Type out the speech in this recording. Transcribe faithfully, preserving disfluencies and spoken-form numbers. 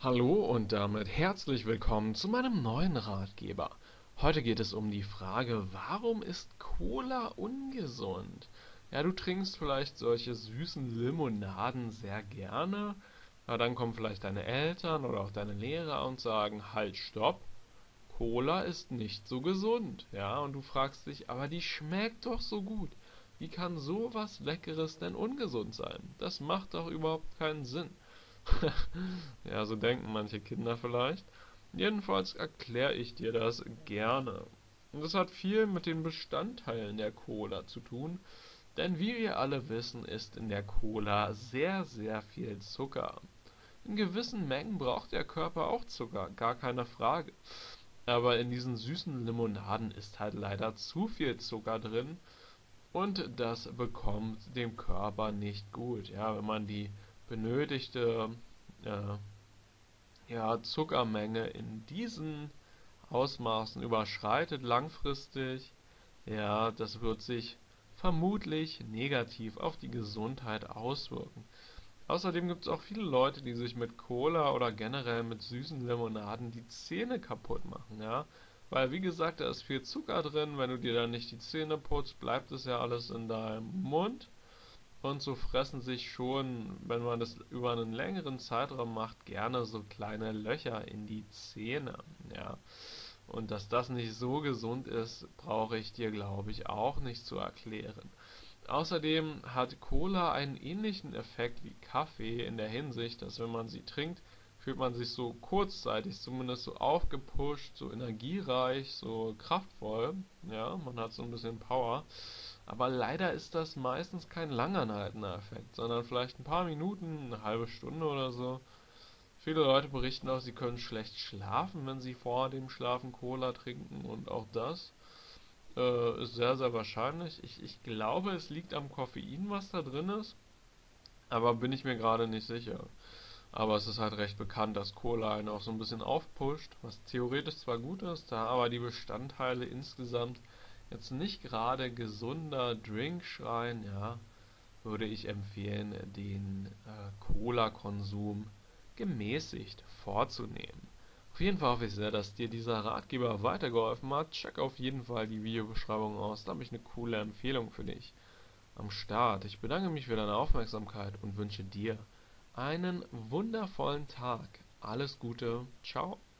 Hallo und damit herzlich willkommen zu meinem neuen Ratgeber. Heute geht es um die Frage, warum ist Cola ungesund? Ja, du trinkst vielleicht solche süßen Limonaden sehr gerne, aber dann kommen vielleicht deine Eltern oder auch deine Lehrer und sagen, halt, stopp, Cola ist nicht so gesund. Ja, und du fragst dich, aber die schmeckt doch so gut. Wie kann sowas Leckeres denn ungesund sein? Das macht doch überhaupt keinen Sinn. Ja, so denken manche Kinder vielleicht. Jedenfalls erkläre ich dir das gerne. Und das hat viel mit den Bestandteilen der Cola zu tun, denn wie wir alle wissen, ist in der Cola sehr, sehr viel Zucker. In gewissen Mengen braucht der Körper auch Zucker, gar keine Frage. Aber in diesen süßen Limonaden ist halt leider zu viel Zucker drin und das bekommt dem Körper nicht gut. Ja, wenn man die benötigte äh, ja, Zuckermenge in diesen Ausmaßen überschreitet langfristig, ja, das wird sich vermutlich negativ auf die Gesundheit auswirken. Außerdem gibt es auch viele Leute, die sich mit Cola oder generell mit süßen Limonaden die Zähne kaputt machen, ja. Weil, wie gesagt, da ist viel Zucker drin. Wenn du dir dann nicht die Zähne putzt, bleibt es ja alles in deinem Mund. Und so fressen sich schon, wenn man das über einen längeren Zeitraum macht, gerne so kleine Löcher in die Zähne. Ja. Und dass das nicht so gesund ist, brauche ich dir, glaube ich, auch nicht zu erklären. Außerdem hat Cola einen ähnlichen Effekt wie Kaffee in der Hinsicht, dass wenn man sie trinkt, fühlt man sich so kurzzeitig zumindest so aufgepusht, so energiereich, so kraftvoll. Ja, man hat so ein bisschen Power. Aber leider ist das meistens kein langanhaltender Effekt, sondern vielleicht ein paar Minuten, eine halbe Stunde oder so. Viele Leute berichten auch, sie können schlecht schlafen, wenn sie vor dem Schlafen Cola trinken, und auch das äh, ist sehr, sehr wahrscheinlich. Ich, ich glaube, es liegt am Koffein, was da drin ist, aber bin ich mir gerade nicht sicher. Aber es ist halt recht bekannt, dass Cola einen auch so ein bisschen aufpusht, was theoretisch zwar gut ist, da aber die Bestandteile insgesamt jetzt nicht gerade gesunder Drink schreien, ja, würde ich empfehlen, den äh, Cola-Konsum gemäßigt vorzunehmen. Auf jeden Fall hoffe ich sehr, dass dir dieser Ratgeber weitergeholfen hat. Check auf jeden Fall die Videobeschreibung aus, da habe ich eine coole Empfehlung für dich am Start. Ich bedanke mich für deine Aufmerksamkeit und wünsche dir einen wundervollen Tag. Alles Gute, ciao.